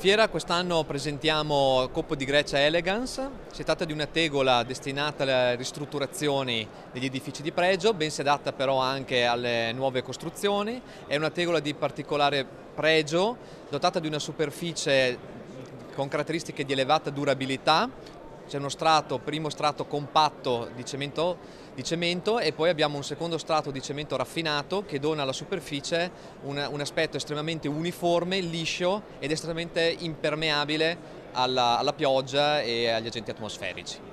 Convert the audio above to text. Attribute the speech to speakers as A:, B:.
A: fiera quest'anno presentiamo Coppo di Grecia Elegance. Si tratta di una tegola destinata alle ristrutturazioni degli edifici di pregio, ben si adatta però anche alle nuove costruzioni. È una tegola di particolare pregio, dotata di una superficie con caratteristiche di elevata durabilità. C'è uno strato, primo strato compatto di cemento e poi abbiamo un secondo strato di cemento raffinato che dona alla superficie un aspetto estremamente uniforme, liscio ed estremamente impermeabile alla pioggia e agli agenti atmosferici.